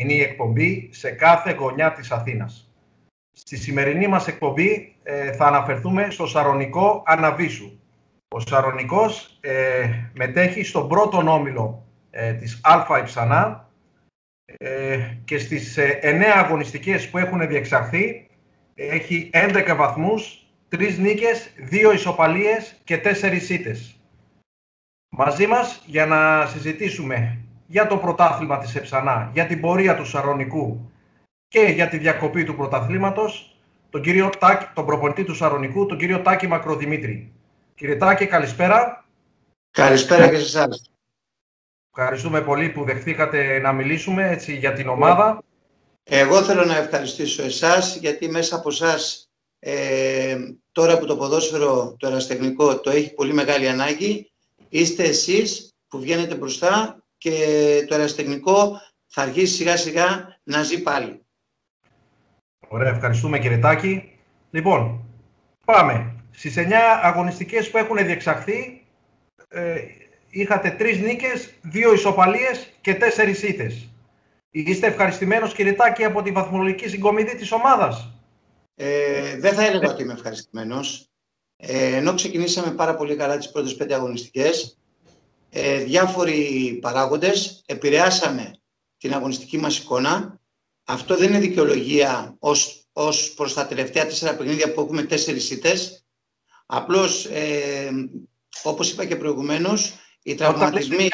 Είναι η εκπομπή σε κάθε γωνιά της Αθήνας. Στη σημερινή μας εκπομπή θα αναφερθούμε στο Σαρωνικό Αναβίσου. Ο Σαρωνικός μετέχει στον πρώτον όμιλο της Α Υψανά και στις 9 αγωνιστικές που έχουν διεξαχθεί έχει 11 βαθμούς, 3 νίκες, 2 ισοπαλίες και 4 ήττες. Μαζί μας για να συζητήσουμε για το πρωτάθλημα της Εψανά, για την πορεία του Σαρωνικού και για τη διακοπή του πρωταθλήματος, τον προπονητή του Σαρωνικού, τον κύριο Τάκη Μακροδημήτρη. Κύριε Τάκη, καλησπέρα. Καλησπέρα και σε εσάς. Ευχαριστούμε πολύ που δεχτήκατε να μιλήσουμε έτσι, για την ομάδα. Εγώ θέλω να ευχαριστήσω εσάς, γιατί μέσα από εσάς, τώρα που το ποδόσφαιρο, το ερασιτεχνικό, το έχει πολύ μεγάλη ανάγκη, είστε εσείς που βγαίνετε μπροστά και το ερασιτεχνικό θα αρχίσει σιγά σιγά να ζει πάλι. Ωραία, ευχαριστούμε κύριε Τάκη. Λοιπόν, πάμε. Στις 9 αγωνιστικές που έχουν διεξαχθεί, είχατε 3 νίκες, 2 ισοπαλίες και 4 ήττες. Είστε ευχαριστημένος κύριε Τάκη από τη βαθμολογική συγκομιδή της ομάδας? Δεν θα έλεγα ότι είμαι ευχαριστημένος. Ενώ ξεκινήσαμε πάρα πολύ καλά τις πρώτες 5 αγωνιστικές, διάφοροι παράγοντες επηρεάσαμε την αγωνιστική μας εικόνα. Αυτό δεν είναι δικαιολογία ως προς τα τελευταία 4 παιχνίδια που έχουμε 4 ήττες. Απλώς, όπως είπα και προηγουμένως, οι τραυματισμοί...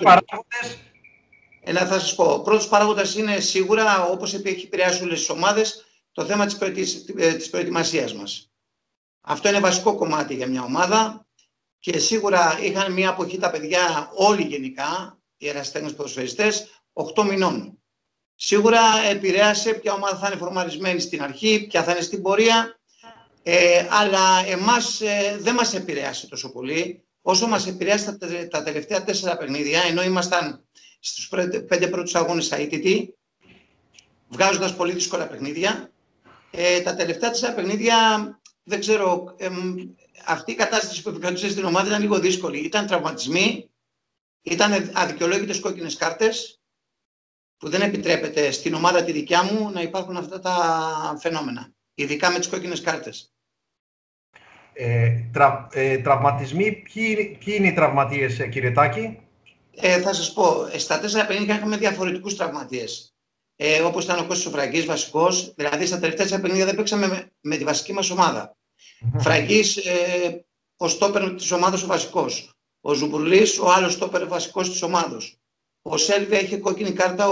Θα σας πω, ο πρώτος παράγοντας είναι σίγουρα, όπως έχει επηρεάσει όλες τις ομάδες, το θέμα της προετοιμασίας μας. Αυτό είναι βασικό κομμάτι για μια ομάδα και σίγουρα είχαν μια αποχή τα παιδιά όλοι γενικά, οι ερασιτέχνες ποδοσφαιριστές, 8 μηνών. Σίγουρα επηρέασε ποια ομάδα θα είναι φορμαρισμένη στην αρχή, ποια θα είναι στην πορεία, αλλά εμάς δεν μας επηρέασε τόσο πολύ όσο μας επηρέασε τα τελευταία 4 παιχνίδια, ενώ ήμασταν στους 5 πρώτους αγώνες αίτητοι, βγάζοντας πολύ δύσκολα παιχνίδια. Τα τελευταία 4 παιχνίδια, δεν ξέρω, αυτή η κατάσταση που επικρατούσε στην ομάδα ήταν λίγο δύσκολη. Ήταν τραυματισμοί, ήταν αδικαιολόγητες κόκκινες κάρτες, που δεν επιτρέπεται στην ομάδα τη δικιά μου να υπάρχουν αυτά τα φαινόμενα, ειδικά με τις κόκκινες κάρτες. Τραυματισμοί, ποιοι είναι οι τραυματίες κύριε Τάκη? Θα σας πω, στα 4 παιχνίδια είχαμε διαφορετικούς τραυματίες. Όπως ήταν ο Κώστας ο Φραγκής βασικός, δηλαδή στα τελευταία 4 παιχνίδια δεν παίξαμε με τη βασική μας ομάδα. Φραγκής, ο στόπερ της ομάδας ο βασικός. Ο Ζουμπουρλής, ο άλλος στόπερ βασικός της ομάδος. Ο Σέλβια είχε κόκκινη κάρτα,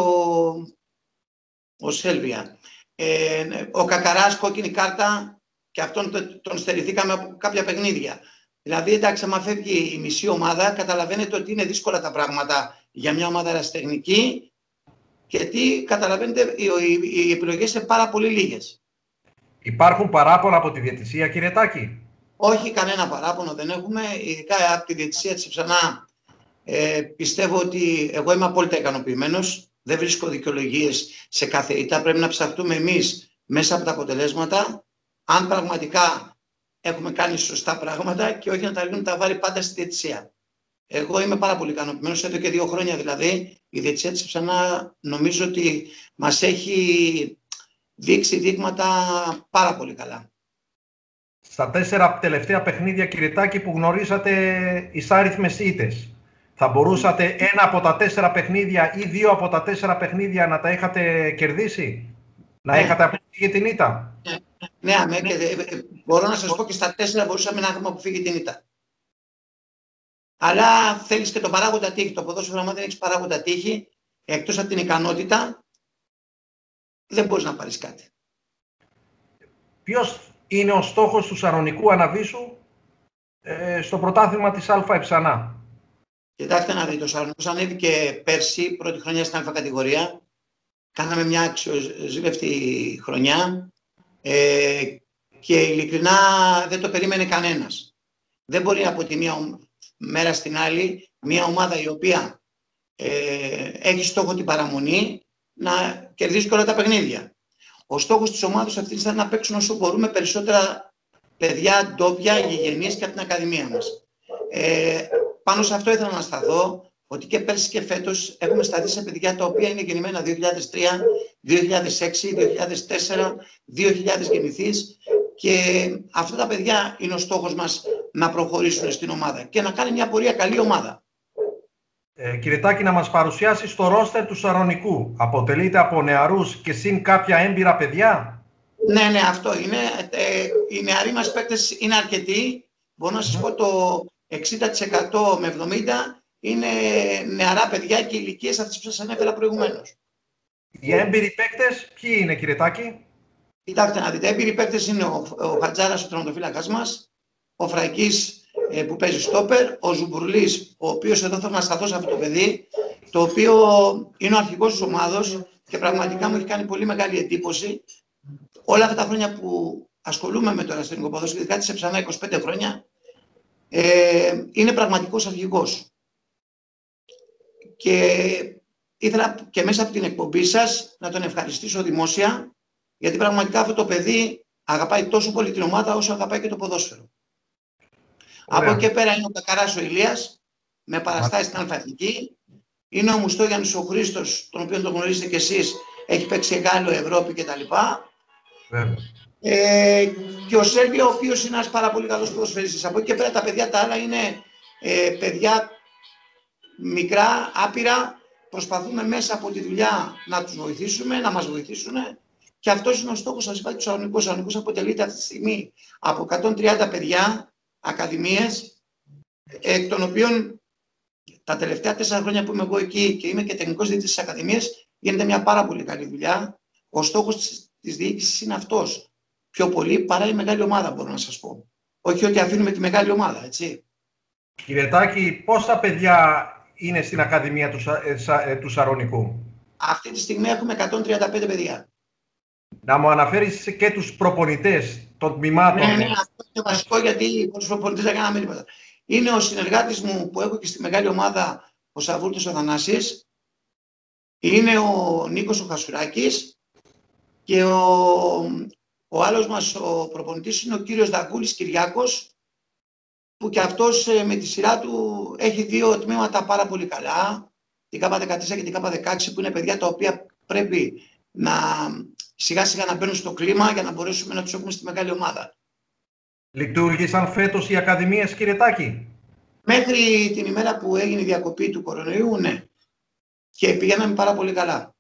ο Σέλβια. Ο Κακαράς κόκκινη κάρτα και αυτόν τον στερηθήκαμε από κάποια παιχνίδια. Δηλαδή, εντάξει, άμα φεύγει η μισή ομάδα, καταλαβαίνετε ότι είναι δύσκολα τα πράγματα για μια ομάδα ερασιτεχνική, γιατί καταλαβαίνετε οι επιλογές είναι πάρα πολύ λίγες. Υπάρχουν παράπονα από τη διαιτησία, κύριε Τάκη? Όχι, κανένα παράπονο δεν έχουμε, ειδικά από τη διαιτησία της Εψανά. Πιστεύω ότι εγώ είμαι απόλυτα ικανοποιημένος. Δεν βρίσκω δικαιολογίες σε κάθε ήττα. Πρέπει να ψαχτούμε εμείς μέσα από τα αποτελέσματα, αν πραγματικά έχουμε κάνει σωστά πράγματα και όχι να τα ρίχνουμε τα βάρη πάντα στη διαιτησία. Εγώ είμαι πάρα πολύ ικανοποιημένος. Εδώ και 2 χρόνια δηλαδή η διαιτησία της Εψανά νομίζω ότι μας έχει δείξει δείγματα πάρα πολύ καλά. Στα 4 τελευταία παιχνίδια, κύριε Τάκη, που γνωρίσατε εισάριθμες ήττες, θα μπορούσατε ένα από τα 4 παιχνίδια ή 2 από τα 4 παιχνίδια να τα είχατε κερδίσει? Να είχατε αποφύγει την ήττα? Ναι, μπορώ να σας πω και στα 4 μπορούσαμε να έχουμε αποφύγει την ήττα. Αλλά θέλεις και τον παράγοντα τύχη. Το ποδόσφαιρο, άμα δεν έχεις παράγοντα τύχη, εκτός από την ικανότητα, δεν μπορείς να πάρεις κάτι. Ποιος είναι ο στόχος του Σαρωνικού Αναβίσου στο πρωτάθλημα της Α Υψανά? Κοιτάξτε να δείτε, ο Σαρωνικός ανέβηκε πέρσι, πρώτη χρονιά στην Α κατηγορία. Κάναμε μια αξιοζήλευτη χρονιά και ειλικρινά δεν το περίμενε κανένας. Δεν μπορεί από τη μία μέρα στην άλλη μια ομάδα η οποία έχει στόχο την παραμονή να κερδίσει και όλα τα παιχνίδια. Ο στόχος της ομάδας αυτής ήταν να παίξουν όσο μπορούμε περισσότερα παιδιά ντόπια, γηγενείς και από την Ακαδημία μας. Πάνω σε αυτό ήθελα να σταθώ. ότι και πέρσι και φέτος έχουμε σταθεί σε παιδιά τα οποία είναι γεννημένα 2003, 2006, 2004, 2000 γεννηθείς, και αυτά τα παιδιά είναι ο στόχος μας, να προχωρήσουν στην ομάδα και να κάνει μια πορεία καλή ομάδα. Κύριε Τάκη, να μας παρουσιάσεις το ρόστερ του Σαρονικού. Αποτελείται από νεαρούς και συν κάποια έμπειρα παιδιά? Ναι, αυτό είναι. Οι νεαροί μας παίκτες είναι αρκετοί. Μπορώ να σας πω το 60% με 70% είναι νεαρά παιδιά και ηλικίες αυτές που σας ανέφερα προηγουμένως. Οι έμπειροι παίκτες ποιοι είναι, κύριε Τάκη? Κοιτάξτε να δείτε, έμπειροι παίκτες είναι ο Χατζάρας, ο τερματοφύλακας μας, ο Φραϊκής που παίζει στόπερ, ο Ζουμπουρλής, ο οποίος εδώ θέλω να σταθώ σε αυτό το παιδί, το οποίο είναι ο αρχηγός της ομάδος και πραγματικά μου έχει κάνει πολύ μεγάλη εντύπωση. Όλα αυτά τα χρόνια που ασχολούμαι με το ερασιτεχνικό ποδόσφαιρο, ειδικά σε Ψανά 25 χρόνια, είναι πραγματικός αρχηγός. Και ήθελα και μέσα από την εκπομπή σας να τον ευχαριστήσω δημόσια, γιατί πραγματικά αυτό το παιδί αγαπάει τόσο πολύ την ομάδα όσο αγαπάει και το ποδόσφαιρο. Ωραία. Από εκεί και πέρα είναι ο Κακαράς ο Ηλίας, με παραστάσει στην Αλφα-Εθνική. Είναι ο Μουστόγιαννης ο Χρήστος, τον οποίο τον γνωρίζετε κι εσείς, έχει παίξει Γάλλο, Ευρώπη κτλ. Και ο Σέργιο, ο οποίος είναι ένας πάρα πολύ καλός ποδοσφαιριστής. Από εκεί και πέρα τα παιδιά τα άλλα είναι παιδιά μικρά, άπειρα. Προσπαθούμε μέσα από τη δουλειά να τους βοηθήσουμε, να μας βοηθήσουν. Και αυτός είναι ο στόχος, σας είπα, του Σαρονικού. Ο Σαρονικός αποτελείται αυτή τη στιγμή από 130 παιδιά, ακαδημίες, εκ των οποίων τα τελευταία 4 χρόνια που είμαι εγώ εκεί και είμαι και τεχνικός διοικητής της ακαδημίας, γίνεται μια πάρα πολύ καλή δουλειά. Ο στόχος της διοίκησης είναι αυτός. Πιο πολύ παρά η μεγάλη ομάδα, μπορώ να σας πω. Όχι ότι αφήνουμε τη μεγάλη ομάδα, έτσι. Κύριε Τάκη, πόσα παιδιά είναι στην Ακαδημία του Σαρονικού? Αυτή τη στιγμή έχουμε 135 παιδιά. Να μου αναφέρεις και τους προπονητές των τμήματων. Ναι, αυτό είναι βασικό, γιατί τους προπονητές δεν κάναμε τίποτα. Είναι ο συνεργάτης μου που έχω και στη μεγάλη ομάδα, ο Σαβούρτος ο Θανάσης. Είναι ο Νίκος ο Χασουράκης. Και ο άλλος μας ο προπονητής είναι ο κύριος Δαγκούλης Κυριάκος, που και αυτός με τη σειρά του έχει 2 τμήματα πάρα πολύ καλά, την K14 και την K16, που είναι παιδιά τα οποία πρέπει να σιγά σιγά να μπαίνουν στο κλίμα για να μπορέσουμε να τους έχουμε στη μεγάλη ομάδα. Λειτουργήσαν φέτος οι ακαδημίες, κύριε Τάκη? Μέχρι την ημέρα που έγινε η διακοπή του κορονοϊού, ναι. Και πηγαίναμε πάρα πολύ καλά.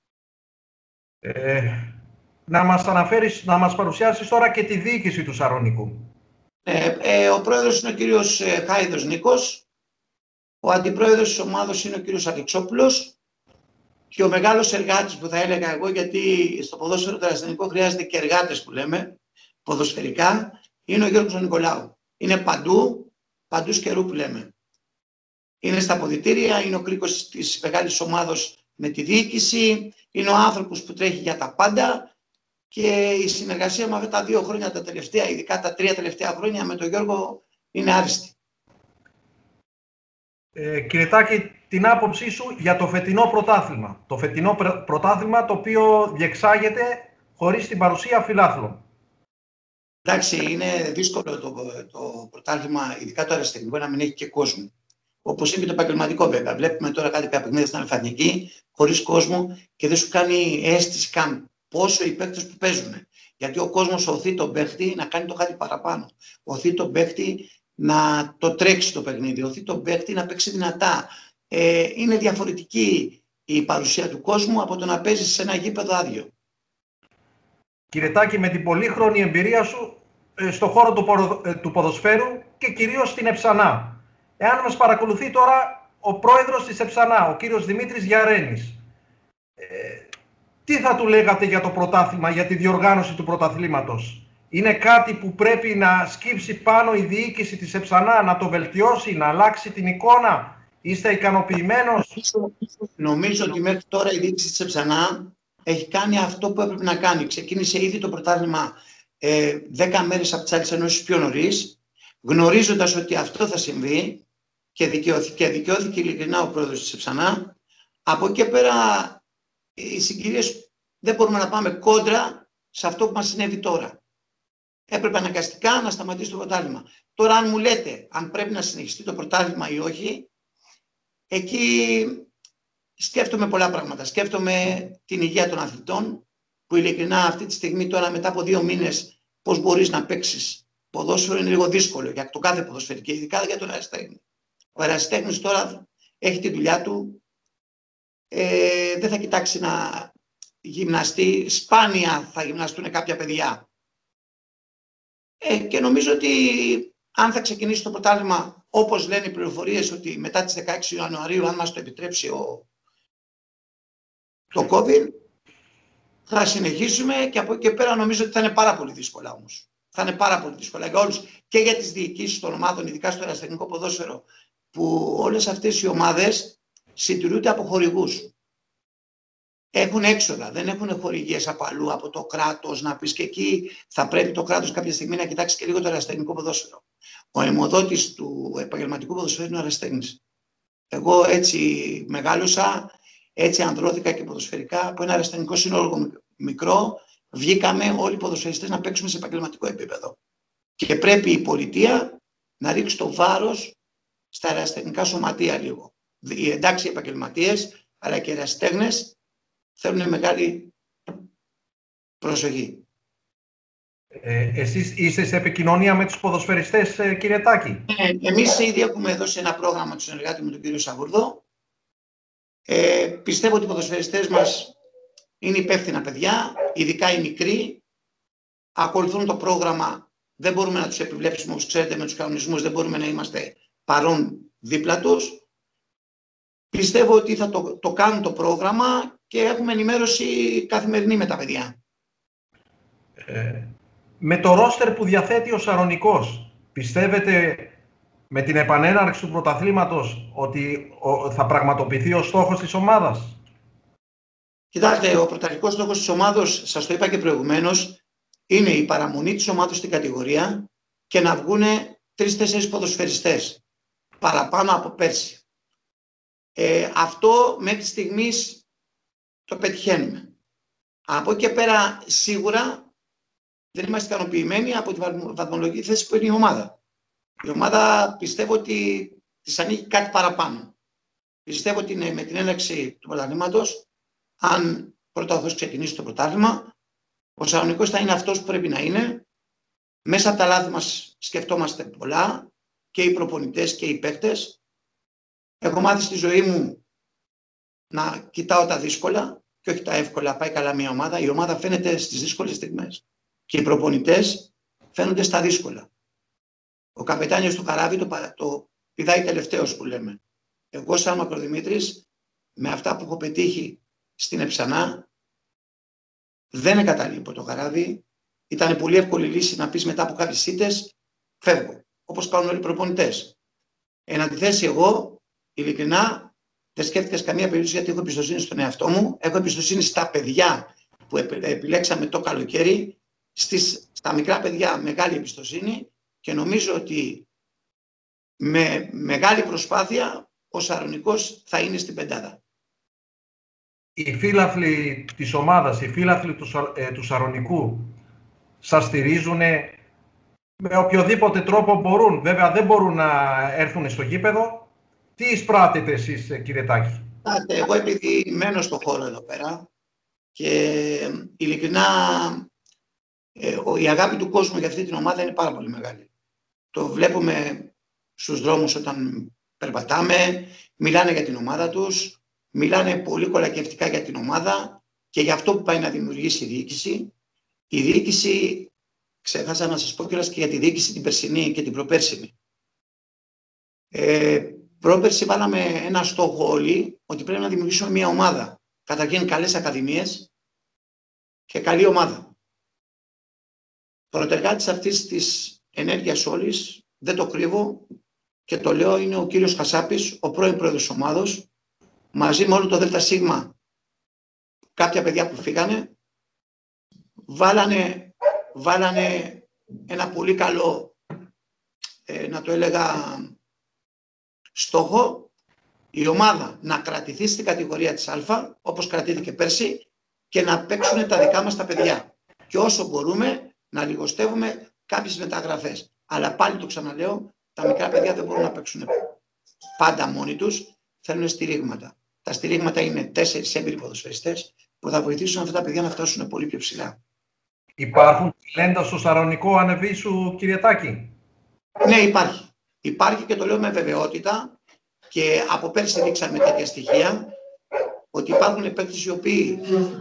Να μας παρουσιάσεις τώρα και τη διοίκηση του Σαρονικού. Ο πρόεδρος είναι ο κύριος Χάιδος Νίκος, ο αντιπρόεδρος της ομάδος είναι ο κύριος Αλεξόπουλος και ο μεγάλος εργάτης που θα έλεγα εγώ, γιατί στο ποδόσφαιρο το ερασιτεχνικό χρειάζεται και εργάτες που λέμε, ποδοσφαιρικά, είναι ο Γιώργος Νικολάου. Είναι παντού καιρού που λέμε. Είναι στα αποδυτήρια, είναι ο κρίκος της μεγάλης ομάδος με τη διοίκηση, είναι ο άνθρωπος που τρέχει για τα πάντα. Και η συνεργασία με αυτά τα 2 χρόνια τα τελευταία, ειδικά τα 3 τελευταία χρόνια με τον Γιώργο, είναι άριστη. Κύριε Τάκη, την άποψή σου για το φετινό πρωτάθλημα. Το φετινό πρωτάθλημα το οποίο διεξάγεται χωρίς την παρουσία φιλάθλων. Εντάξει, είναι δύσκολο το πρωτάθλημα, ειδικά το αριστερικό, να μην έχει και κόσμο. Όπως είναι και το επαγγελματικό βέβαια. Βλέπουμε τώρα κάτι παιχνίδια στην Αλφα-Εθνική χωρίς κόσμο και δεν σου κάνει αίσθηση καν πόσο οι παίκτες που παίζουν. Γιατί ο κόσμος οθεί τον παίκτη να κάνει το κάτι παραπάνω. Οθεί τον παίκτη να το τρέξει το παιχνίδι. Οθεί τον παίκτη να παίξει δυνατά. Είναι διαφορετική η παρουσία του κόσμου από το να παίζει σε ένα γήπεδο άδειο. Κύριε Τάκη, με την πολύχρονη εμπειρία σου στον χώρο του ποδοσφαίρου και κυρίως στην Εψανά. Εάν μας παρακολουθεί τώρα ο πρόεδρος της Εψανά, ο κύριος Δημήτρης Γιαρένης, τι θα του λέγατε για το πρωτάθλημα, για τη διοργάνωση του πρωταθλήματος? Είναι κάτι που πρέπει να σκύψει πάνω η διοίκηση της Εψανά, να το βελτιώσει, να αλλάξει την εικόνα? Είστε ικανοποιημένος? Νομίζω ότι μέχρι τώρα η διοίκηση της Εψανά έχει κάνει αυτό που έπρεπε να κάνει. Ξεκίνησε ήδη το πρωτάθλημα 10 μέρες από τις άλλες ενώσεις πιο νωρίς, γνωρίζοντας ότι αυτό θα συμβεί, και δικαιώθηκε ειλικρινά ο πρόεδρος της Εψανά. Από εκεί και πέρα οι συγκυρίες δεν μπορούμε να πάμε κόντρα σε αυτό που μας συνέβη τώρα. Έπρεπε αναγκαστικά να σταματήσει το πρωτάθλημα. Τώρα αν μου λέτε αν πρέπει να συνεχιστεί το πρωτάθλημα ή όχι, εκεί σκέφτομαι πολλά πράγματα. Σκέφτομαι την υγεία των αθλητών, που ειλικρινά αυτή τη στιγμή τώρα μετά από 2 μήνες πώς μπορείς να παίξεις ποδόσφαιρο είναι λίγο δύσκολο για το κάθε ποδοσφαίρι και ειδικά για τον ερασιτέχνη. Ο ερασιτέχνης τώρα έχει τη δουλειά του, δεν θα κοιτάξει να γυμναστεί, σπάνια θα γυμναστούν κάποια παιδιά. Και νομίζω ότι αν θα ξεκινήσει το πρωτάθλημα, όπως λένε οι πληροφορίες, ότι μετά τις 16 Ιανουαρίου, αν μας το επιτρέψει το COVID, θα συνεχίσουμε και από εκεί και πέρα νομίζω ότι θα είναι πάρα πολύ δύσκολα όμως. Θα είναι πάρα πολύ δύσκολα για όλους και για τις διοικήσεις των ομάδων, ειδικά στο ερασιτεχνικό ποδόσφαιρο, που όλες αυτές οι ομάδες συντηρούνται από χορηγούς. Έχουν έξοδα, δεν έχουν χορηγίες από αλλού, από το κράτος, να πεις, και εκεί θα πρέπει το κράτος κάποια στιγμή να κοιτάξει και λίγο το ερασιτεχνικό ποδόσφαιρο. Ο αιμοδότης του επαγγελματικού ποδοσφαίρου είναι ο ερασιτέχνης. Εγώ έτσι μεγάλωσα, έτσι ανδρώθηκα και ποδοσφαιρικά, από ένα ερασιτεχνικό σύνολο μικρό, βγήκαμε όλοι οι ποδοσφαιριστές να παίξουμε σε επαγγελματικό επίπεδο. Και πρέπει η πολιτεία να ρίξει το βάρος στα ερασιτεχνικά σωματεία λίγο. Οι εντάξει επαγγελματίες, αλλά και οι ερασιτέχνες θέλουν μεγάλη προσοχή. Εσείς είστε σε επικοινωνία με τους ποδοσφαιριστές, κύριε Τάκη? Εμείς ήδη έχουμε δώσει ένα πρόγραμμα του συνεργάτη με τον κύριο Σαβουρδό. Πιστεύω ότι οι ποδοσφαιριστές μας είναι υπεύθυνα παιδιά, ειδικά οι μικροί. Ακολουθούν το πρόγραμμα, δεν μπορούμε να τους επιβλέψουμε, όπως ξέρετε, με τους κανονισμούς, δεν μπορούμε να είμαστε παρόν δίπλα τους. Πιστεύω ότι θα το κάνουν το πρόγραμμα και έχουμε ενημέρωση καθημερινή με τα παιδιά. Με το ρόστερ που διαθέτει ο Σαρονικός, πιστεύετε με την επανέναρξη του πρωταθλήματος ότι θα πραγματοποιηθεί ο στόχος της ομάδας? Κοιτάξτε, ο πρωταρχικός στόχος της ομάδος, σας το είπα και προηγουμένως, είναι η παραμονή της ομάδας στην κατηγορία και να βγουν 3-4 ποδοσφαιριστές παραπάνω από πέρσι. Αυτό μέχρι στιγμής το πετυχαίνουμε. Από εκεί και πέρα σίγουρα δεν είμαστε ικανοποιημένοι από τη βαθμολογική θέση που είναι η ομάδα. Η ομάδα πιστεύω ότι της ανήκει κάτι παραπάνω. Πιστεύω ότι με την έναρξη του πρωταθλήματος, αν πρώτα ο Θεός ξεκινήσει το πρωτάθλημα, ο Σαρονικός θα είναι αυτός που πρέπει να είναι. Μέσα από τα λάθη μας σκεφτόμαστε πολλά, και οι προπονητές και οι παίκτες. Έχω μάθει στη ζωή μου να κοιτάω τα δύσκολα και όχι τα εύκολα. Πάει καλά μια ομάδα. Η ομάδα φαίνεται στις δύσκολες στιγμές και οι προπονητές φαίνονται στα δύσκολα. Ο καπετάνιος του καράβι το πηδάει τελευταίος, που λέμε. Εγώ σαν Μακροδημήτρης, με αυτά που έχω πετύχει στην Εψανά, δεν εγκαταλείπω το καράβι. Ήταν πολύ εύκολη λύση να πεις μετά από κάποιες ήττες, φεύγω, όπως κάνουν όλοι οι προπονητές. Εν αντιθέσει, εγώ ειλικρινά δεν σκέφτηκα σε καμία περίπτωση, γιατί έχω εμπιστοσύνη στον εαυτό μου, έχω εμπιστοσύνη στα παιδιά που επιλέξαμε το καλοκαίρι, στα μικρά παιδιά μεγάλη εμπιστοσύνη, και νομίζω ότι με μεγάλη προσπάθεια ο Σαρονικός θα είναι στην πεντάδα. Οι φίλαθλοι της ομάδας, οι φίλαθλοι του Σαρονικού σας στηρίζουν με οποιοδήποτε τρόπο μπορούν? Βέβαια δεν μπορούν να έρθουν στο γήπεδο. Τι εισπράτετε εσείς, κύριε Τάκη? Εγώ επειδή μένω στο χώρο εδώ πέρα και ειλικρινά η αγάπη του κόσμου για αυτή την ομάδα είναι πάρα πολύ μεγάλη. Το βλέπουμε στους δρόμους όταν περπατάμε, μιλάνε για την ομάδα τους, μιλάνε πολύ κολακευτικά για την ομάδα και για αυτό που πάει να δημιουργήσει η διοίκηση. Η διοίκηση, ξέχασα να σας πω κιόλας και για τη διοίκηση την περσινή και την προπέρσινη. Πρόπερση βάλαμε ένα στόχο όλοι, ότι πρέπει να δημιουργήσουμε μια ομάδα. Καταρχήν καλές ακαδημίες και καλή ομάδα. Πρωτεργάτης αυτής της ενέργειας όλης, δεν το κρύβω και το λέω, είναι ο κύριος Χασάπης, ο πρώην πρόεδρος της ομάδος, μαζί με όλο το ΔΣ, κάποια παιδιά που φύγανε, βάλανε ένα πολύ καλό, να το έλεγα, στόχο, η ομάδα να κρατηθεί στην κατηγορία της Α, όπως κρατήθηκε πέρσι, και να παίξουν τα δικά μας τα παιδιά. Και όσο μπορούμε να λιγοστεύουμε κάποιες μεταγραφές. Αλλά πάλι το ξαναλέω, τα μικρά παιδιά δεν μπορούν να παίξουν πάντα μόνοι τους. θέλουν στηρίγματα. Τα στηρίγματα είναι 4 έμπειροι ποδοσφαιριστές που θα βοηθήσουν αυτά τα παιδιά να φτάσουν πολύ πιο ψηλά. Υπάρχουν ταλέντα στο Σαρονικό Ανεβίσου, κύριε Τάκη? Ναι, υπάρχει. Υπάρχει και το λέω με βεβαιότητα και από πέρσι δείξαμε τέτοια στοιχεία ότι υπάρχουν παίκτες οι οποίοι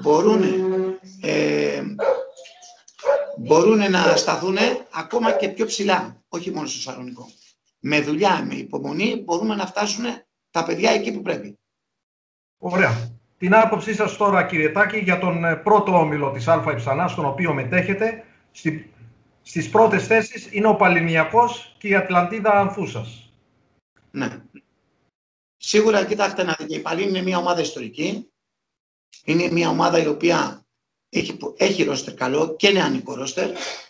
μπορούν να σταθούν ακόμα και πιο ψηλά, όχι μόνο στο Σαρονικό. Με δουλειά, με υπομονή μπορούμε να φτάσουν τα παιδιά εκεί που πρέπει. Ωραία. Την άποψή σας τώρα, κύριε Τάκη, για τον πρώτο όμιλο της ΑΕ, στον οποίο μετέχετε. Στις πρώτες θέσεις είναι ο Παληνιακός και η Ατλαντίδα Ανθούσας. Ναι. Σίγουρα, κοιτάξτε να δείτε, η Παλίνη είναι μια ομάδα ιστορική. Είναι μια ομάδα η οποία έχει ρόστερ καλό και νεανικό ρόστερ.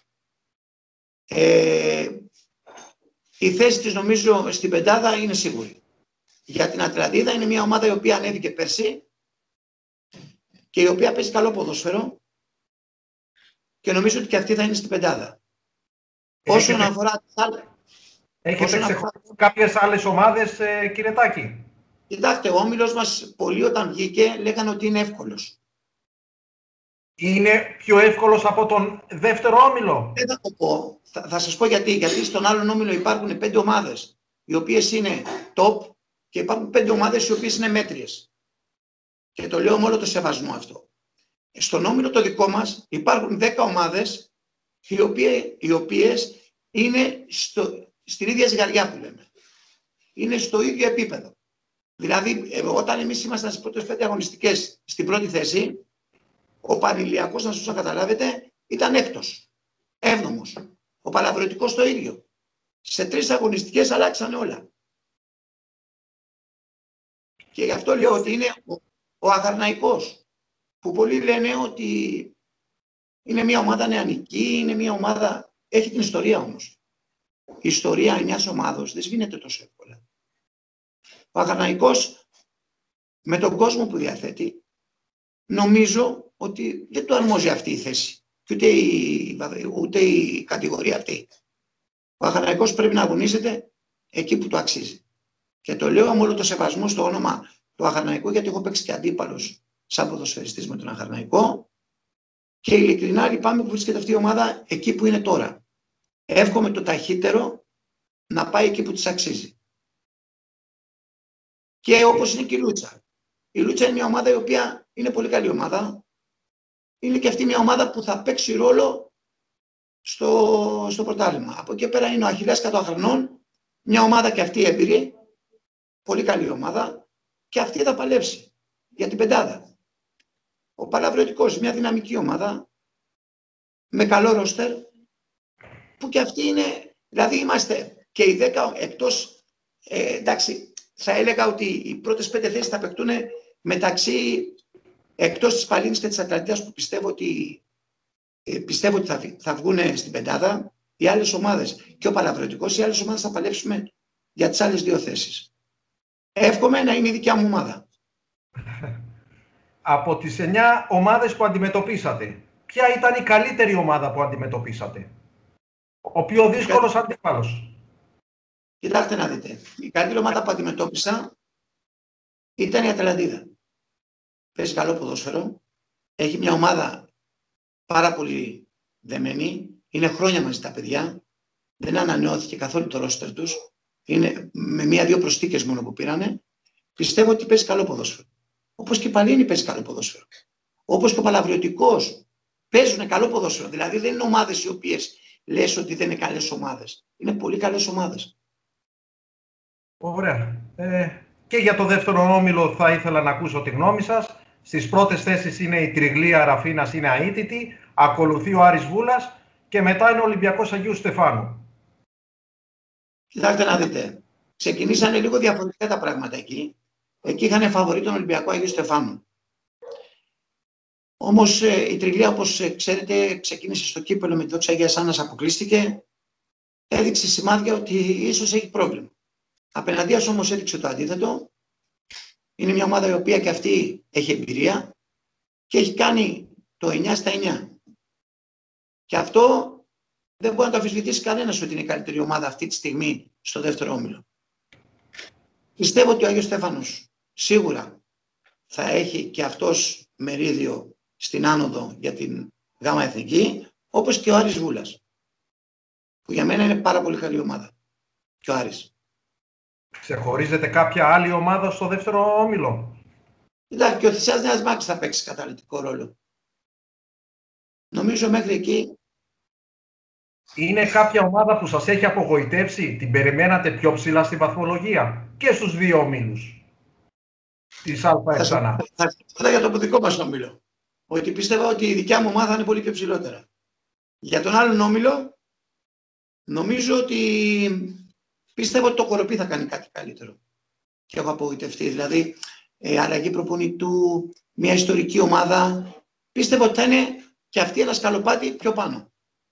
Η θέση της, νομίζω, στην πεντάδα είναι σίγουρη. Για την Ατλαντίδα είναι μια ομάδα η οποία ανέβηκε πέρσι και η οποία παίζει καλό ποδόσφαιρο και νομίζω ότι και αυτή θα είναι στην πεντάδα. Όσον αφορά τις άλλες... Έχετε ξεχωρίσει κάποιες άλλες ομάδες, κύριε Τάκη? Κοιτάξτε, ο όμιλος μας πολλοί όταν βγήκε λέγανε ότι είναι εύκολος. Είναι πιο εύκολος από τον δεύτερο όμιλο? Δεν θα το πω. Θα σας πω γιατί. Γιατί στον άλλον όμιλο υπάρχουν 5 ομάδες οι οποίες είναι top και υπάρχουν 5 ομάδες οι οποίες είναι μέτριες. Και το λέω με όλο το σεβασμό αυτό. Στον όμιλο το δικό μας υπάρχουν 10 ομάδες οι οποίες είναι στην ίδια ζυγαριά που λέμε. Είναι στο ίδιο επίπεδο. Δηλαδή, όταν εμείς ήμασταν στις πρώτες 5 αγωνιστικές στην πρώτη θέση, ο Πανηλιακός, να σας καταλάβετε, ήταν 6ος, 7ος. Ο Παλαβρωτικός το ίδιο. Σε 3 αγωνιστικές αλλάξαν όλα. Και γι' αυτό λέω ότι είναι ο Αχαρναϊκός, που πολλοί λένε ότι είναι μια ομάδα νεανική, είναι μια ομάδα... Έχει την ιστορία όμως. Η ιστορία μιας ομάδος δεν σβήνεται τόσο εύκολα. Ο Αχαρναϊκός, με τον κόσμο που διαθέτει, νομίζω ότι δεν του αρμόζει αυτή η θέση. Ούτε η κατηγορία αυτή. Ο Αχαρναϊκός πρέπει να αγωνίζεται εκεί που του αξίζει. Και το λέω με όλο το σεβασμό στο όνομα του Αχαρναϊκού, γιατί έχω παίξει και αντίπαλος σαν ποδοσφαιριστής με τον Αχαρναϊκό. Και ειλικρινά λυπάμαι που βρίσκεται αυτή η ομάδα εκεί που είναι τώρα. Εύχομαι το ταχύτερο να πάει εκεί που της αξίζει. Και όπως είναι και η Λούτσα. Η Λούτσα είναι μια ομάδα η οποία είναι πολύ καλή ομάδα. Είναι και αυτή μια ομάδα που θα παίξει ρόλο στο πρωτάθλημα. Από εκεί πέρα είναι ο Αχιλλέας Κατοαχρανών, μια ομάδα και αυτή έμπειρη, πολύ καλή ομάδα, και αυτή θα παλέψει για την πεντάδα. Ο Παλαβρωτικός, μια δυναμική ομάδα, με καλό ρόστερ, που και αυτή είναι, δηλαδή είμαστε και οι 10 εκτός, εντάξει, θα έλεγα ότι οι πρώτες 5 θέσεις θα παιχτούν μεταξύ, εκτός της Παλίνης και της Ατλαντίδας, που πιστεύω ότι θα βγουν στην πεντάδα. Οι άλλες ομάδες και ο Παλαβρωτικός, οι άλλες ομάδες θα παλέψουμε για τις άλλες 2 θέσεις. Εύχομαι να είναι η δικιά μου ομάδα. Από τις 9 ομάδες που αντιμετωπίσατε, ποια ήταν η καλύτερη ομάδα που αντιμετωπίσατε? Ο πιο δύσκολος αντίπαλος? Κοιτάξτε να δείτε. Η καλύτερη ομάδα που αντιμετώπισα ήταν η Ατλαντίδα. Παίζει καλό ποδόσφαιρο. Έχει μια ομάδα πάρα πολύ δεμένη. Είναι χρόνια μαζί τα παιδιά. Δεν ανανεώθηκε καθόλου το ρόστερ τους. Είναι με 1-2 προσθήκες μόνο που πήρανε. Πιστεύω ότι παίζει καλό ποδόσφαιρο. Όπως και η Παλίνη παίζει καλό ποδόσφαιρο. Όπως και ο Παλαβρωτικός παίζουν καλό ποδόσφαιρο. Δηλαδή δεν είναι ομάδες οι οποίες λες ότι δεν είναι καλές ομάδες. Είναι πολύ καλές ομάδες. Ωραία. Και για το δεύτερο όμιλο θα ήθελα να ακούσω τη γνώμη σας. Στις πρώτες θέσεις είναι η Τριγλία Ραφίνας, είναι αίτητη. Ακολουθεί ο Άρης Βούλας και μετά είναι ο Ολυμπιακός Αγίου Στεφάνου. Κοιτάξτε να δείτε. Ξεκινήσανε λίγο διαφορετικά τα πράγματα εκεί. Εκεί είχαν φαβορί τον Ολυμπιακό Αγίου Στεφάνου. Όμως η Τριγλία, όπως ξέρετε, ξεκίνησε στο κύπελλο με τη Δόξα Αγίας Άννας, αποκλείστηκε. Έδειξε σημάδια ότι ίσως έχει πρόβλημα. Απέναντίας όμως έδειξε το αντίθετο. Είναι μια ομάδα η οποία και αυτή έχει εμπειρία και έχει κάνει το 9/9. Και αυτό δεν μπορεί να το αμφισβητήσει κανένας ότι είναι η καλύτερη ομάδα αυτή τη στιγμή στο δεύτερο όμιλο. Πιστεύω ότι ο Άγιος Στέφανος σίγουρα θα έχει και αυτός μερίδιο στην άνοδο για την Γάμα Εθνική, όπως και ο Άρης Βούλας, που για μένα είναι πάρα πολύ καλή ομάδα. Και ο Άρης. Ξεχωρίζεται κάποια άλλη ομάδα στο δεύτερο όμιλο? Εντάξει, και ο Θησιάς Νέας Μάκης θα παίξει καταλυτικό ρόλο. Νομίζω μέχρι εκεί. Είναι κάποια ομάδα που σας έχει απογοητεύσει, την περιμένατε πιο ψηλά στη βαθμολογία και στους δύο ομίλους της ΑΕ Ξανά? Θα πω για το δικό μας όμιλο. Ότι πίστευα ότι η δικιά μου ομάδα είναι πολύ πιο ψηλότερα. Για τον άλλον όμιλο, νομίζω ότι πίστευα ότι το Κοροπή θα κάνει κάτι καλύτερο. Και έχω απογοητευτεί. Δηλαδή, αλλαγή προπονητού, μια ιστορική ομάδα. Πίστευα ότι θα είναι και αυτή ένα σκαλοπάτι πιο πάνω.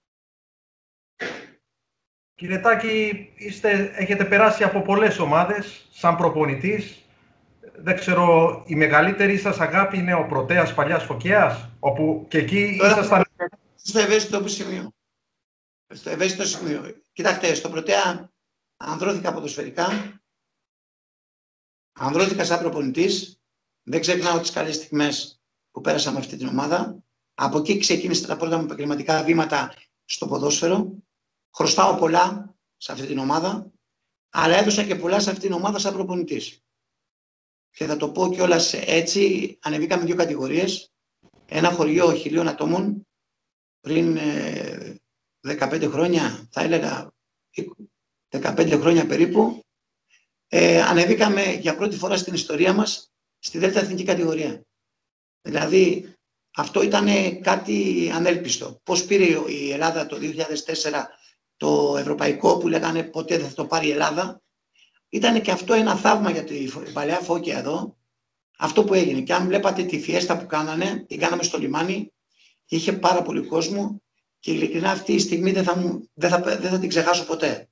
Κύριε Τάκη, έχετε περάσει από πολλές ομάδες σαν προπονητής. Δεν ξέρω, η μεγαλύτερη σας αγάπη είναι ο Πρωτέας Παλιάς Φωκιάς, όπου και εκεί ήσασταν... Στο ευαίσθητο σημείο. Στο ευαίσθητο σημείο. Κοιτάξτε, στο Πρωτέα ανδρώθηκα ποδοσφαιρικά, ανδρώθηκα σαν προπονητής, δεν ξεχνάω τις καλές στιγμές που πέρασα με αυτή την ομάδα. Από εκεί ξεκίνησε τα πρώτα μου επαγγελματικά βήματα στο ποδόσφαιρο. Χρωστάω πολλά σε αυτή την ομάδα, αλλά έδωσα και πολλά σε αυτή την ομάδα σαν προπονητής. Και θα το πω κιόλας έτσι, ανεβήκαμε 2 κατηγορίες. Ένα χωριό 1.000 ατόμων, πριν 15 χρόνια, θα έλεγα 15 χρόνια περίπου, ανεβήκαμε για πρώτη φορά στην ιστορία μας στη Δέλτα Εθνική κατηγορία. Δηλαδή, αυτό ήταν κάτι ανέλπιστο. Πώς πήρε η Ελλάδα το 2004 το ευρωπαϊκό που λέγανε ποτέ δεν θα το πάρει η Ελλάδα. Ήταν και αυτό ένα θαύμα για την Παλαιά Φώκια εδώ. Αυτό που έγινε. Και αν βλέπατε τη φιέστα που κάνανε, την κάναμε στο λιμάνι, είχε πάρα πολύ κόσμο και ειλικρινά αυτή η στιγμή δεν θα την ξεχάσω ποτέ.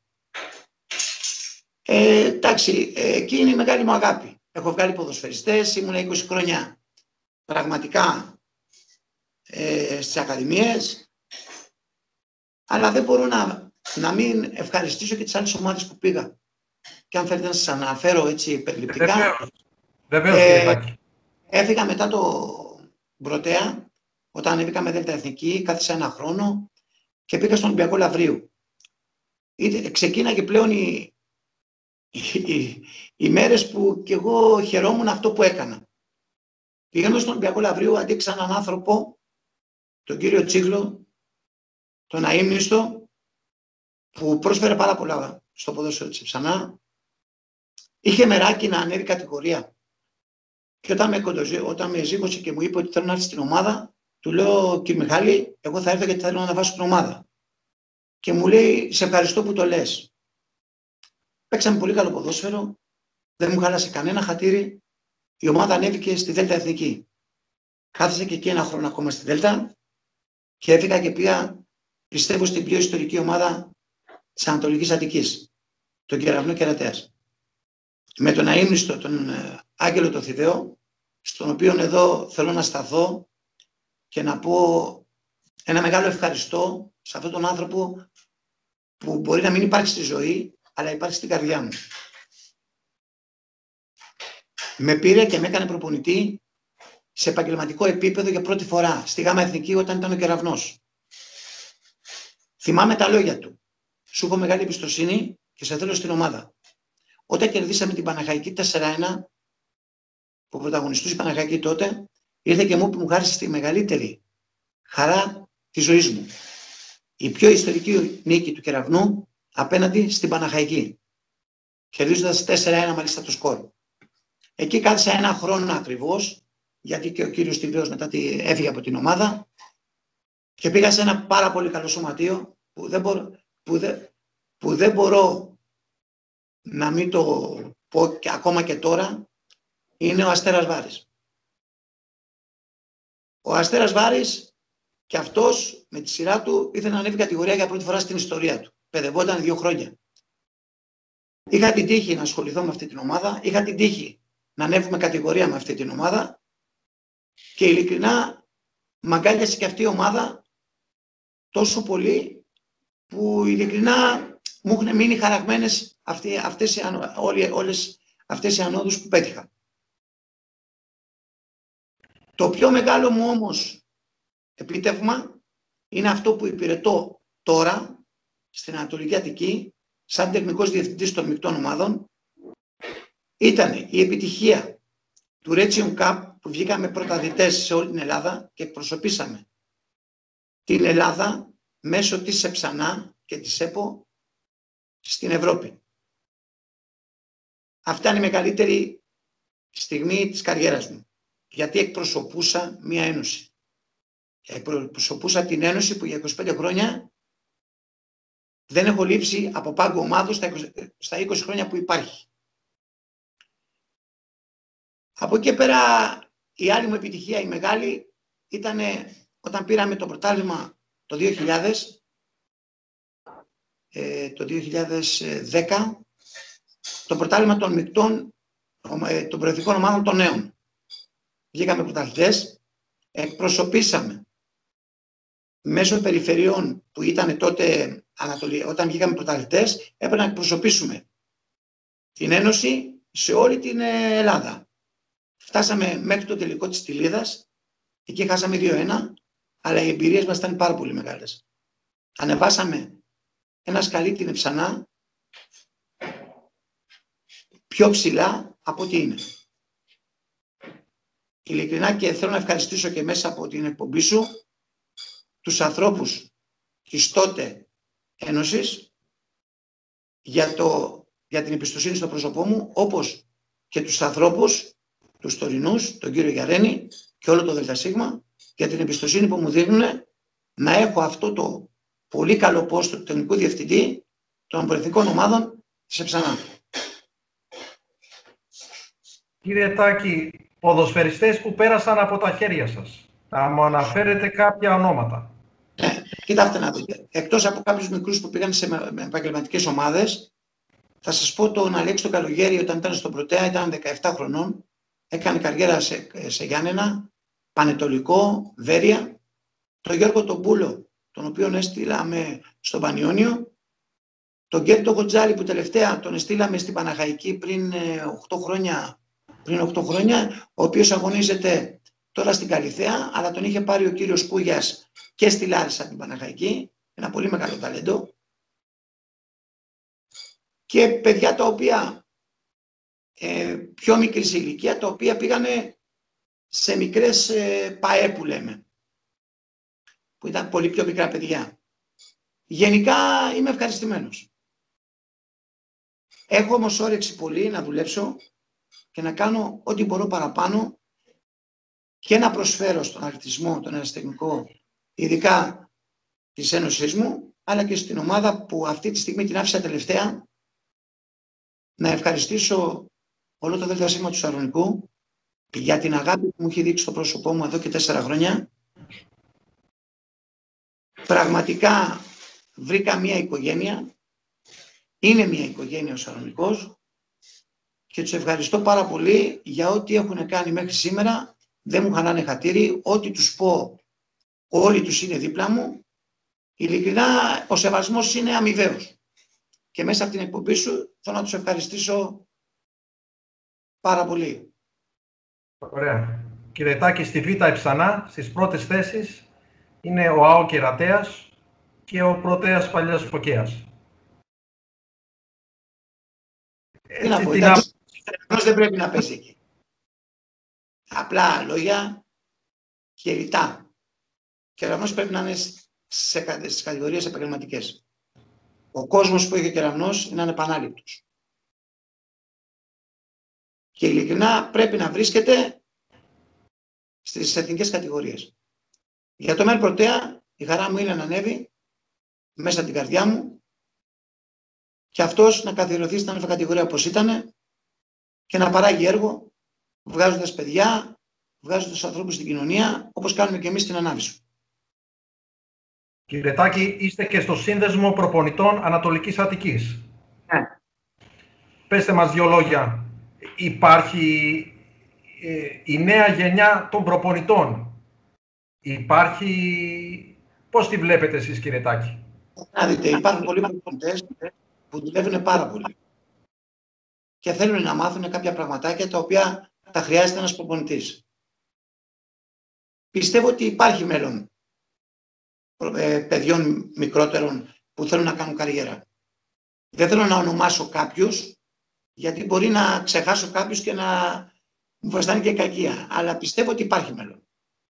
Εντάξει, εκεί είναι η μεγάλη μου αγάπη. Έχω βγάλει ποδοσφαιριστές, ήμουν 20 χρόνια πραγματικά στις ακαδημίες, αλλά δεν μπορώ να μην ευχαριστήσω και τις άλλες ομάδες που πήγα. Και αν θέλετε να σας αναφέρω έτσι περιληπτικά, έφυγα μετά το Πρωτέα, όταν ανέβηκα με Δέλτα Εθνική, κάθισα 1 χρόνο και πήγα στον Ολυμπιακό Λαυρίου. Ξεκίναγε πλέον οι μέρες που κι εγώ χαιρόμουν αυτό που έκανα. Πηγαίνοντας στον Ολυμπιακό Λαυρίου, αντίξα έναν άνθρωπο, τον κύριο Τσίγλο, τον αείμνηστο, που πρόσφερε πάρα πολλά στο ποδόσφαιρο της Ξανά. Είχε μεράκι να ανέβει κατηγορία. Και όταν με ζήγωσε και μου είπε ότι θέλω να έρθει στην ομάδα, του λέω, κύριε Μιχάλη, εγώ θα έρθω γιατί θέλω να ανεβάσω την ομάδα. Και μου λέει, σε ευχαριστώ που το λες. Παίξαμε πολύ καλό ποδόσφαιρο, δεν μου χάλασε κανένα χατήρι. Η ομάδα ανέβηκε στη Δέλτα Εθνική. Κάθισα και εκεί 1 χρόνο ακόμα στη Δέλτα και έφυγα και πήγα, πιστεύω, στην πιο ιστορική ομάδα της Ανατολικής Αττικής, τον Κεραυνό Κερατέας. Με τον αείμνηστο, τον Άγγελο το Θηδαίο, στον οποίο εδώ θέλω να σταθώ και να πω ένα μεγάλο ευχαριστώ σε αυτόν τον άνθρωπο που μπορεί να μην υπάρχει στη ζωή, αλλά υπάρχει στην καρδιά μου. Με πήρε και με έκανε προπονητή σε επαγγελματικό επίπεδο για πρώτη φορά, στη Γάμα Εθνική όταν ήταν ο Κεραυνός. Θυμάμαι τα λόγια του. Σου έχω μεγάλη εμπιστοσύνη και σε θέλω στην ομάδα. Όταν κερδίσαμε την Παναχαϊκή 4-1, που πρωταγωνιστούσε η Παναχαϊκή τότε, ήρθε και μου χάρισε τη μεγαλύτερη χαρά της ζωής μου. Η πιο ιστορική νίκη του Κεραυνού απέναντι στην Παναχαϊκή. Κερδίζοντας 4-1 μάλιστα το σκορ. Εκεί κάθισα 1 χρόνο ακριβώς, γιατί και ο κύριος Τιβρέος μετά έφυγε από την ομάδα και πήγα σε ένα πάρα πολύ καλό σωματείο που δεν μπορώ να μην το πω και ακόμα και τώρα, είναι ο Αστέρας Βάρης. Ο Αστέρας Βάρης και αυτός με τη σειρά του ήθελε να ανέβει κατηγορία για πρώτη φορά στην ιστορία του. Παιδευόταν 2 χρόνια. Είχα την τύχη να ασχοληθώ με αυτή την ομάδα, είχα την τύχη να ανέβουμε κατηγορία με αυτή την ομάδα και ειλικρινά μ' αγκάλιασε και αυτή η ομάδα τόσο πολύ που ειλικρινά μου έχουν μείνει χαραγμένες όλες αυτές οι ανόδους που πέτυχα. Το πιο μεγάλο μου όμως επίτευγμα είναι αυτό που υπηρετώ τώρα στην Ανατολική Αττική σαν τεχνικός διευθυντής των μεικτών ομάδων. Ήταν η επιτυχία του Retium Cup που βγήκαμε πρωταθλητές σε όλη την Ελλάδα και εκπροσωπήσαμε την Ελλάδα μέσω της ΕΨΑΝΑ και της ΕΠΟ στην Ευρώπη. Αυτή είναι η μεγαλύτερη στιγμή της καριέρας μου, γιατί εκπροσωπούσα μία ένωση. Εκπροσωπούσα την ένωση που για 25 χρόνια δεν έχω λείψει από πάγκο ομάδος στα 20 χρόνια που υπάρχει. Από εκεί πέρα η άλλη μου επιτυχία, η μεγάλη, ήταν όταν πήραμε το πρωτάθλημα το 2000, το 2010, το πρωτάθλημα των μεικτών, των προεδρικών ομάδων των νέων. Βγήκαμε πρωταθλητές, εκπροσωπήσαμε μέσω περιφερειών που ήταν τότε όταν βγήκαμε πρωταθλητές, έπρεπε να εκπροσωπήσουμε την Ένωση σε όλη την Ελλάδα. Φτάσαμε μέχρι το τελικό της Τιλίδας, εκεί χάσαμε 2-1, αλλά οι εμπειρίες μας ήταν πάρα πολύ μεγάλες. Ανεβάσαμε ένα σκαλί την ΕΨΑΝΑ πιο ψηλά από ό,τι είναι. Ειλικρινά και θέλω να ευχαριστήσω και μέσα από την εκπομπή σου τους ανθρώπους της τότε Ένωσης για την εμπιστοσύνη στο πρόσωπό μου, όπως και τους ανθρώπους, τους τωρινούς, τον κύριο Γιαρένη και όλο το ΔΣ, για την εμπιστοσύνη που μου δίνουν να έχω αυτό το πολύ καλό πόστο του τεχνικού διευθυντή των προεδρικών ομάδων της ΕΨΑΝΑ. Κύριε Τάκη, ποδοσφαιριστές που πέρασαν από τα χέρια σας, θα μου αναφέρετε κάποια ονόματα? Κοιτάξτε να δείτε. Εκτός από κάποιους μικρούς που πήγαν σε επαγγελματικές ομάδες, θα σας πω τον Αλέξη τον Καλογέρη, όταν ήταν στον Πρωτέα, ήταν 17 χρονών, έκανε καριέρα σε Γιάννενα, Πανετολικό, Βέρεια, τον Γιώργο τον Πούλο, τον οποίον έστειλαμε στον Πανιόνιο, τον Γκέρι τον Γοντζάλη που τελευταία τον έστειλαμε στην Παναχαϊκή πριν 8 χρόνια, ο οποίος αγωνίζεται τώρα στην Καλιθέα, αλλά τον είχε πάρει ο κύριος Κούγιας και στη Λάρισα την Παναχαϊκή, ένα πολύ μεγάλο ταλέντο. Και παιδιά τα οποία πιο μικρή σε ηλικία, τα οποία πήγανε σε μικρές ΠΑΕ που λέμε, που ήταν πολύ πιο μικρά παιδιά. Γενικά είμαι ευχαριστημένος. Έχω όμως όρεξη πολύ να δουλέψω και να κάνω ό,τι μπορώ παραπάνω και να προσφέρω στον αθλητισμό, τον ερασιτεχνικό, ειδικά της Ένωσης μου, αλλά και στην ομάδα που αυτή τη στιγμή την άφησα τελευταία, να ευχαριστήσω όλο το ΔΣ του Σαρονικού για την αγάπη που μου έχει δείξει στο πρόσωπό μου εδώ και 4 χρόνια. Πραγματικά βρήκα μια οικογένεια, είναι μια οικογένεια ο Σαρονικός και τους ευχαριστώ πάρα πολύ για ό,τι έχουν κάνει μέχρι σήμερα. Δεν μου χαλάνε χατήρι, ό,τι τους πω όλοι τους είναι δίπλα μου. Ειλικρινά ο σεβασμός είναι αμοιβαίος. Και μέσα από την εκπομπή σου θέλω να τους ευχαριστήσω πάρα πολύ. Ωραία. Κύριε Τάκη, στη Β' ΕΨΑΝΑ, στις πρώτες θέσεις, είναι ο ΑΟ Κερατέας και ο Πρωτέας Παλιάς Φωκέας. Τι να πω, εντάξει, δεν πρέπει να πέσει εκεί. Απλά λόγια και ρητά. Κεραυνός πρέπει να είναι στις κατηγορίες επαγγελματικές. Ο κόσμος που έχει ο Κεραυνός είναι ανεπανάληπτος. Και ειλικρινά πρέπει να βρίσκεται στις εθνικές κατηγορίες. Για το ΜΕΛ Πρωτέα η χαρά μου είναι να ανέβει μέσα από την καρδιά μου και αυτός να καθιερωθεί στην αλφα κατηγορία όπως ήταν και να παράγει έργο, βγάζοντας παιδιά, βγάζοντας ανθρώπους στην κοινωνία, όπως κάνουμε και εμείς στην Ανάβησο. Κύριε Τάκη, είστε και στο Σύνδεσμο Προπονητών Ανατολικής Αττικής. Ναι. Πέστε μας 2 λόγια. Υπάρχει η νέα γενιά των προπονητών. Υπάρχει... Πώς τη βλέπετε εσείς, κύριε Τάκη? Να δείτε, υπάρχουν πολλοί προπονητές που δουλεύουν πάρα πολύ και θέλουν να μάθουν κάποια πραγματάκια τα οποία τα χρειάζεται ένας προπονητής. πιστεύω ότι υπάρχει μέλλον παιδιών μικρότερων που θέλουν να κάνουν καριέρα. Δεν θέλω να ονομάσω κάποιους, γιατί μπορεί να ξεχάσω κάποιους και να μου αισθάνει και κακία. Αλλά πιστεύω ότι υπάρχει μέλλον.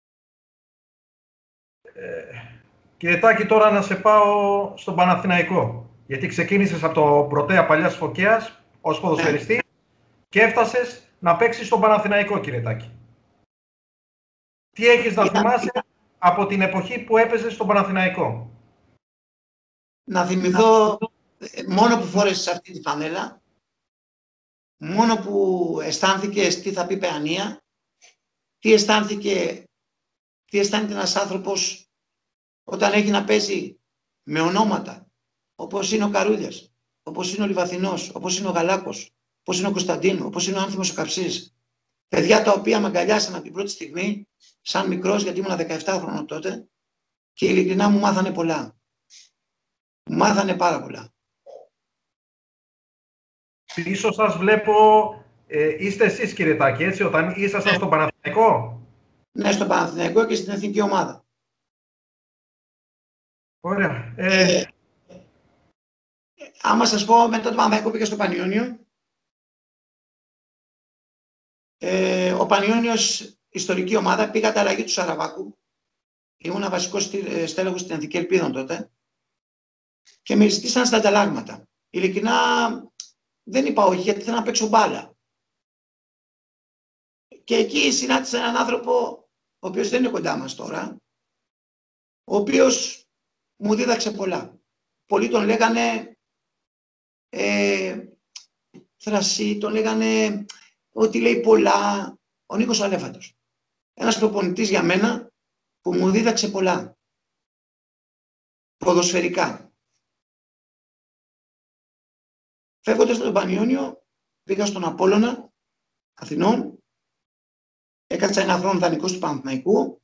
Κύριε Τάκη, τώρα να σε πάω στον Παναθηναϊκό. Γιατί ξεκίνησες από το Πρωτέα Παλιάς Φωκαίας ως ποδοσφαιριστή και έφτασες να παίξεις στον Παναθηναϊκό, κύριε Τάκη. Τι έχεις να θυμάσαι από την εποχή που έπαιζες στον Παναθηναϊκό? Να θυμηθώ μόνο που φόρεσες αυτή τη φανέλα, μόνο που αισθάνθηκες τι θα πει παιανία, τι αισθάνεται ένας άνθρωπος όταν έχει να παίζει με ονόματα, όπως είναι ο Καρούλιας, όπως είναι ο Λιβαθινός, όπως είναι ο Γαλάκος, όπως είναι ο Κωνσταντίνου, όπως είναι ο Άνθιμος ο Καψής. Παιδιά τα οποία με αγκαλιάσαν από την πρώτη στιγμή, σαν μικρός, γιατί ήμουν 17 χρονών τότε, και ειλικρινά μου μάθανε πολλά. Μου μάθανε πάρα πολλά. Πίσω σας βλέπω, είστε εσείς, κύριε Τάκη, έτσι, όταν ήσασταν στον Παναθηναϊκό? Ναι, στον Παναθηναϊκό και στην εθνική ομάδα. Ωραία. Άμα σας πω, μετά το Παναθηναϊκό πήγα στο Πανιόνιο. Ο Πανιόνιος, ιστορική ομάδα, πήγα τα αλλαγή του Σαραβάκου. Ήμουν βασικός στέλεχος στην Εθνική Ελπίδων τότε. Και με ζητήσαν στα ανταλλάγματα. Ειλικρινά δεν είπα όχι, γιατί θέλω να παίξω μπάλα. Και εκεί συνάντησα έναν άνθρωπο, ο οποίος δεν είναι κοντά μας τώρα, ο οποίος μου δίδαξε πολλά. Πολλοί τον λέγανε θρασί, τον λέγανε ότι λέει πολλά. Ο Νίκος Αλέφαντος. Ένας προπονητής για μένα που μου δίδαξε πολλά. Ποδοσφαιρικά. Φεύγοντας από τον Πανιόνιο, πήγα στον Απόλλωνα Αθηνών. Έκατσα ένα χρόνο δανεικός του Παναθηναϊκού.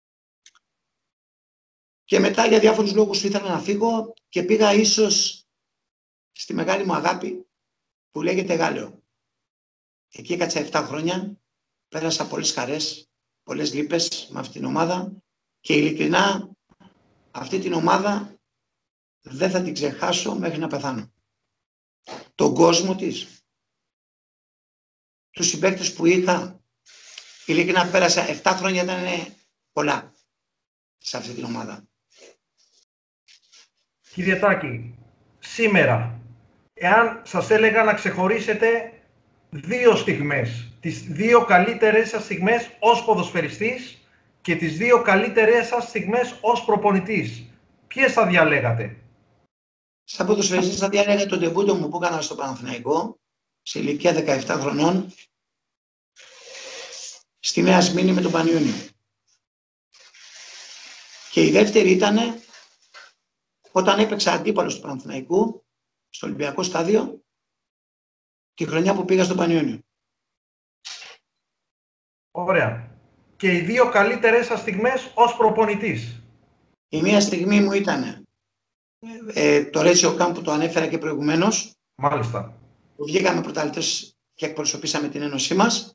Και μετά για διάφορους λόγους ήθελα να φύγω και πήγα ίσως στη μεγάλη μου αγάπη που λέγεται Γάλεο. Εκεί έκατσα 7 χρόνια, πέρασα πολλές χαρές, πολλές λύπες με αυτή την ομάδα και ειλικρινά αυτή την ομάδα δεν θα την ξεχάσω μέχρι να πεθάνω. Τον κόσμο της, τους συμπαίκτες που είχα, ειλικρινά πέρασα 7 χρόνια, ήταν πολλά σε αυτή την ομάδα. Κύριε Τάκη, σήμερα, εάν σας έλεγα να ξεχωρίσετε 2 στιγμές, τις 2 καλύτερες σας στιγμές ως ποδοσφαιριστής και τις 2 καλύτερες σας στιγμές ως προπονητής, ποιες θα διαλέγατε? Σαν ποδοσφαιριστής θα διάλεγα τον ντεμπούτο μου που έκανα στο Παναθηναϊκό, σε ηλικία 17 χρονών, στη Νέα Σμήνη με τον Πανιόνιο. Και η δεύτερη ήταν όταν έπαιξα αντίπαλος του Παναθηναϊκού, στο Ολυμπιακό Στάδιο, τη χρονιά που πήγα στο Πανιόνιο. Ωραία. Και οι 2 καλύτερες σας στιγμές ως προπονητής? Η μία στιγμή μου ήταν το Ρέτσιο Κάμπ που το ανέφερα και προηγουμένως. Μάλιστα. Που βγήκαμε πρωταθλητές και εκπροσωπήσαμε την ένωσή μας.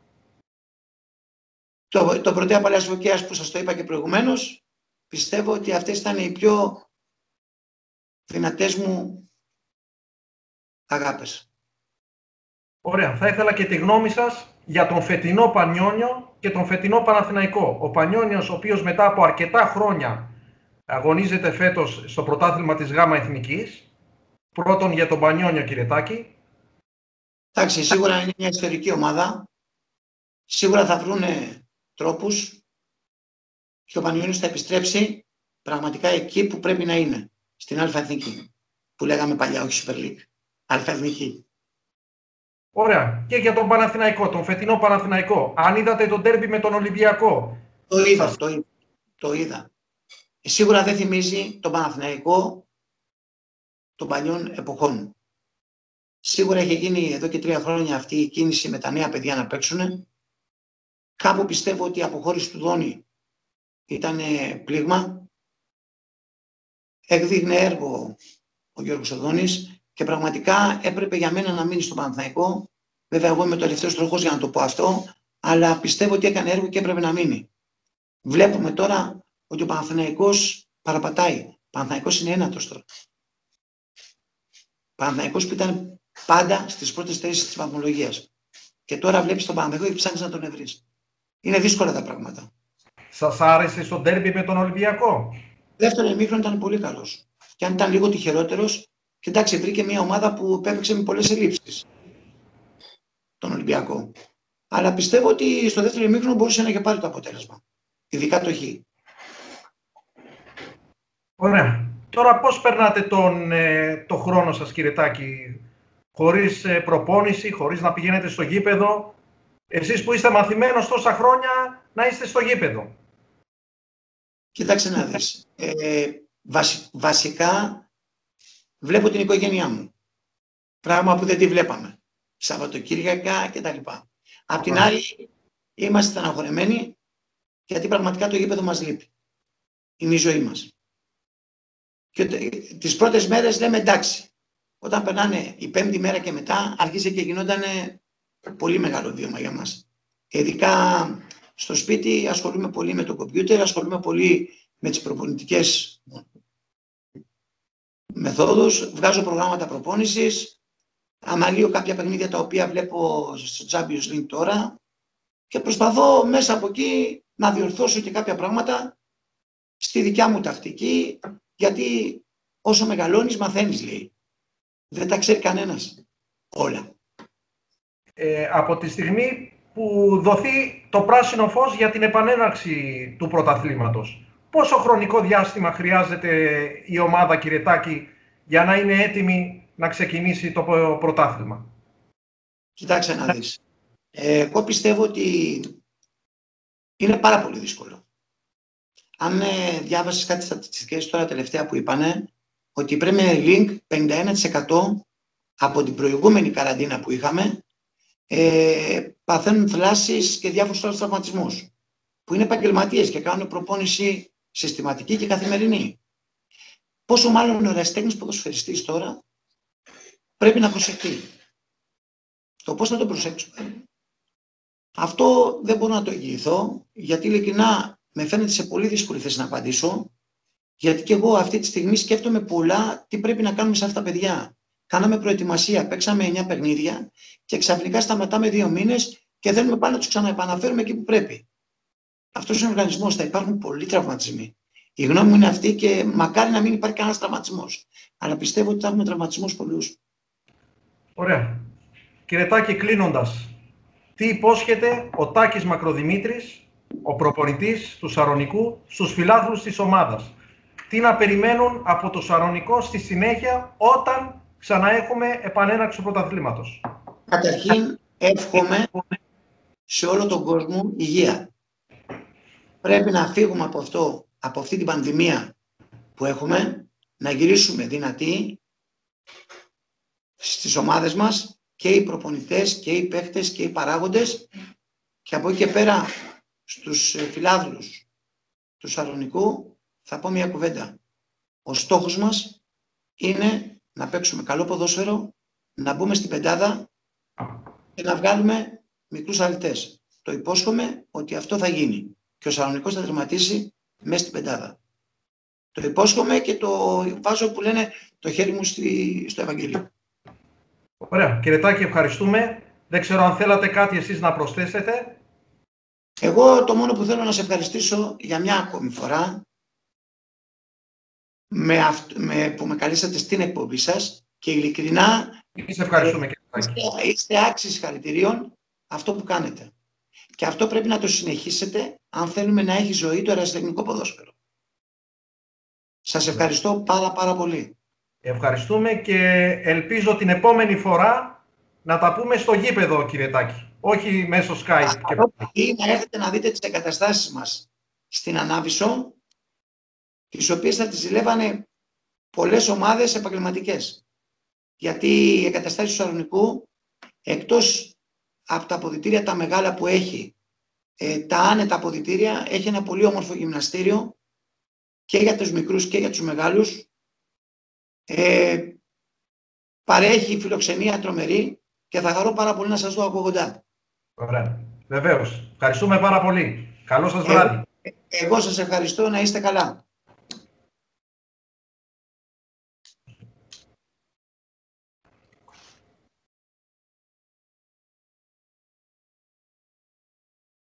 Το Πρωτέα Παλαιάς Φωκαίας που σας το είπα και προηγουμένως. Πιστεύω ότι αυτές ήταν οι πιο δυνατές μου αγάπες. Ωραία. Θα ήθελα και τη γνώμη σας για τον φετινό Πανιόνιο και τον φετινό Παναθηναϊκό. Ο Πανιόνιος, ο οποίος μετά από αρκετά χρόνια αγωνίζεται φέτος στο πρωτάθλημα της ΓΑΜΑ Εθνικής. Πρώτον για τον Πανιόνιο, κύριε Τάκη. Εντάξει, σίγουρα είναι μια ιστορική ομάδα. Σίγουρα θα βρουν τρόπους και ο Πανιόνιος θα επιστρέψει πραγματικά εκεί που πρέπει να είναι. Στην Α' Εθνική. Που λέγαμε παλιά, όχι Super League. Α' Εθνική. Ωραία. Και για τον Παναθηναϊκό, τον φετινό Παναθηναϊκό. Αν είδατε τον ντέρμπι με τον Ολυμπιακό. Το είδα. Σίγουρα δεν θυμίζει τον Παναθηναϊκό των παλιών εποχών. Σίγουρα έχει γίνει εδώ και 3 χρόνια αυτή η κίνηση με τα νέα παιδιά να παίξουν. Κάπου πιστεύω ότι η αποχώρηση του Δόνη ήταν πλήγμα. Εκδείχνε έργο ο Γιώργος Οδόνης και πραγματικά έπρεπε για μένα να μείνει στο Παναθηναϊκό. Βέβαια εγώ είμαι το τελευταίος τροχός για να το πω αυτό, αλλά πιστεύω ότι έκανε έργο και έπρεπε να μείνει. Βλέπουμε τώρα ότι ο Παναθηναϊκός παραπατάει. Ο Παναθηναϊκός είναι ένατος τώρα. Ο Παναθηναϊκός που ήταν πάντα στις πρώτες θέσεις της βαθμολογίας. Και τώρα βλέπεις τον Παναθηναϊκό και ψάχνεις να τον βρεις. Είναι δύσκολα τα πράγματα. Σας άρεσε στο ντέρμπι με τον Ολυμπιακό? Δεύτερο ημίχρονο ήταν πολύ καλός. Και αν ήταν λίγο τυχερότερος, κοιτάξτε, βρήκε μια ομάδα που έπαιξε με πολλές ελλείψεις. Τον Ολυμπιακό. Αλλά πιστεύω ότι στο δεύτερο ημίχρονο μπορούσε να είχε πάρει το αποτέλεσμα. Ειδικά το Χ. Ωραία. Τώρα πώς περνάτε το χρόνο σας, κύριε Τάκη? Χωρίς προπόνηση, χωρίς να πηγαίνετε στο γήπεδο. Εσείς που είστε μαθημένος τόσα χρόνια να είστε στο γήπεδο. Κοιτάξτε να δεις. Βασικά βλέπω την οικογένειά μου. Πράγμα που δεν τη βλέπαμε. Σαββατοκύριακα κτλ. Απ' την άλλη είμαστε στεναχωρεμένοι γιατί πραγματικά το γήπεδο μας λείπει. Είναι η ζωή μας. Και τις πρώτες μέρες λέμε εντάξει. Όταν περνάνε η πέμπτη μέρα και μετά αρχίζει και γινόταν πολύ μεγάλο βίωμα για μας. Ειδικά στο σπίτι ασχολούμαι πολύ με το κομπιούτερ, ασχολούμαι πολύ με τις προπονητικές μεθόδους, βγάζω προγράμματα προπόνησης, αναλύω κάποια παιχνίδια τα οποία βλέπω στο Champions League τώρα και προσπαθώ μέσα από εκεί να διορθώσω και κάποια πράγματα στη δικιά μου τακτική, γιατί όσο μεγαλώνεις μαθαίνεις, λέει. Δεν τα ξέρει κανένας όλα. Από τη στιγμή που δοθεί το πράσινο φως για την επανέναρξη του πρωταθλήματος, πόσο χρονικό διάστημα χρειάζεται η ομάδα, κύριε Τάκη, για να είναι έτοιμη να ξεκινήσει το πρωτάθλημα? Κοιτάξτε να δεις. Εγώ πιστεύω ότι είναι πάρα πολύ δύσκολο. Αν διάβασες κάτι στατιστικές τώρα τελευταία που είπανε, ότι η Premier League 51% από την προηγούμενη καραντίνα που είχαμε παθαίνουν θλάσσεις και διάφορους άλλους τραυματισμούς, που είναι επαγγελματίες και κάνουν προπόνηση συστηματική και καθημερινή. Πόσο μάλλον ο ερασιτέχνης ποδοσφαιριστής τώρα πρέπει να προσεχθεί. Το πώς θα το προσέξουμε, αυτό δεν μπορώ να το εγγυηθώ, γιατί ειλικρινά με φαίνεται σε πολύ δύσκολη θέση να απαντήσω, γιατί και εγώ αυτή τη στιγμή σκέφτομαι πολλά τι πρέπει να κάνουμε σε αυτά τα παιδιά. Κάναμε προετοιμασία, παίξαμε 9 παιχνίδια και ξαφνικά σταματάμε 2 μήνες και θέλουμε πάλι να τους ξαναεπαναφέρουμε εκεί που πρέπει. Αυτός είναι ο οργανισμός, θα υπάρχουν πολλοί τραυματισμοί. Η γνώμη μου είναι αυτή και μακάρι να μην υπάρχει κανένας τραυματισμός. Αλλά πιστεύω ότι θα έχουμε τραυματισμούς πολλούς. Ωραία. Κύριε Τάκη, κλείνοντας, τι υπόσχεται ο Τάκης Μακροδημήτρης, ο προπονητής του Σαρονικού, στους φιλάθλους της ομάδας? Τι να περιμένουν από το Σαρονικό στη συνέχεια όταν ξαναέχουμε επανέναρξη του πρωταθλήματος? Καταρχήν, εύχομαι σε όλο τον κόσμο υγεία. Πρέπει να φύγουμε από αυτή την πανδημία που έχουμε, να γυρίσουμε δυνατοί στις ομάδες μας, και οι προπονητές και οι παίκτες και οι παράγοντες, και από εκεί και πέρα στους φιλάθλους του Σαρονικού θα πω μια κουβέντα. Ο στόχος μας είναι να παίξουμε καλό ποδόσφαιρο, να μπούμε στην πεντάδα και να βγάλουμε μικρούς αλητές. Το υπόσχομαι ότι αυτό θα γίνει και ο Σαρονικός θα τερματίσει μέσα στην πεντάδα. Το υπόσχομαι και το βάζω, που λένε, το χέρι μου στο Ευαγγέλιο. Ωραία. Κύριε Τάκη, ευχαριστούμε. Δεν ξέρω αν θέλατε κάτι εσείς να προσθέσετε. Εγώ το μόνο που θέλω να σε ευχαριστήσω για μια ακόμη φορά που με καλέσατε στην εκπομπή σας, και ειλικρινά Εμείς ευχαριστούμε, κύριε Τάκη. Είστε άξιοι συγχαρητηρίων αυτό που κάνετε. Και αυτό πρέπει να το συνεχίσετε αν θέλουμε να έχει ζωή το ερασιτεχνικό ποδόσφαιρο. Σας ευχαριστώ πάρα πολύ. Ευχαριστούμε και ελπίζω την επόμενη φορά να τα πούμε στο γήπεδο, κύριε Τάκη. Όχι μέσω Skype. Ή να έρθετε να δείτε τις εγκαταστάσεις μας στην Ανάβησο, τις οποίες θα τις ζηλεύανε πολλές ομάδες επαγγελματικές. Γιατί οι εγκαταστάσεις του Σαρονικού, εκτός από τα αποδυτήρια τα μεγάλα που έχει, τα άνετα αποδυτήρια, έχει ένα πολύ όμορφο γυμναστήριο και για τους μικρούς και για τους μεγάλους. Παρέχει φιλοξενία τρομερή και θα χαρώ πάρα πολύ να σας δω από κοντά. Ωραία. Βεβαίως. Ευχαριστούμε πάρα πολύ. Καλό σας βράδυ. Εγώ σας ευχαριστώ, να είστε καλά.